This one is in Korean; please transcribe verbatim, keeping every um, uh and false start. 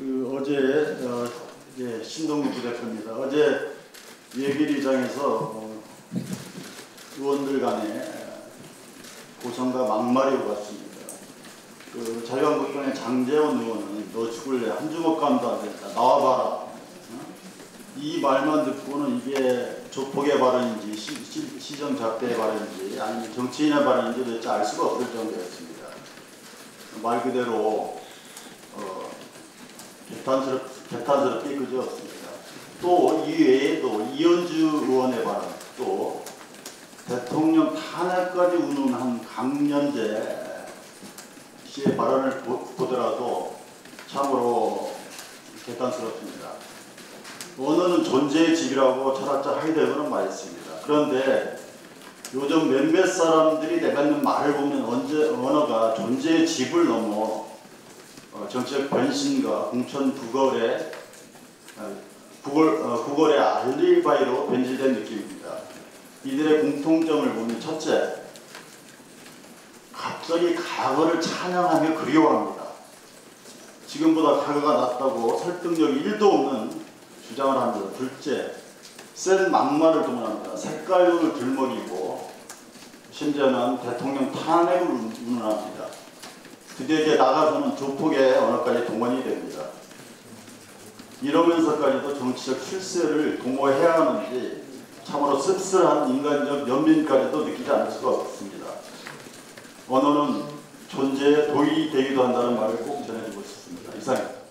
그 어제 어, 예, 신동국 부대표입니다. 어제 예결위장에서 어, 의원들 간에 고성과 막말이 오갔습니다. 그 자유한국당의 장제원 의원은 너 죽을래 한 주먹 감도 안 된다 나와봐라. 어? 이 말만 듣고는 이게 조폭의 발언인지 시, 시, 시정잡대의 발언인지 아니면 정치인의 발언인지 도대체 알 수가 없을 정도였습니다. 말 그대로 어, 개탄스럽, 개탄스럽게 그저었습니다. 또 이외에도 이현주 의원의 발언, 또 대통령 탄핵까지 운운한 강연재 씨의 발언을 보, 보더라도 참으로 개탄스럽습니다. 언어는 존재의 집이라고 철학자 하이데거는 말했습니다. 그런데 요즘 몇몇 사람들이 내뱉는 말을 보면 언제 언어가 존재의 집을 넘어 어, 정치적 변신과 공천 구걸의 어, 구걸, 어, 구걸의 알리바이로 변질된 느낌입니다. 이들의 공통점을 보면 첫째, 갑자기 과거를 찬양하며 그리워합니다. 지금보다 과거가 낫다고 설득력이 일도 없는 주장을 합니다. 둘째, 센 막말을 동원합니다. 색깔론을 들먹이고 심지어는 대통령 탄핵을 운운합니다. 그들에게 나가서는 조폭의 언어까지 동원이 됩니다. 이러면서까지도 정치적 실세를 도모해야 하는지 참으로 씁쓸한 인간적 연민까지도 느끼지 않을 수가 없습니다. 언어는 존재의 도의되기도 한다는 말을 꼭 전해주고 싶습니다. 이상입니다.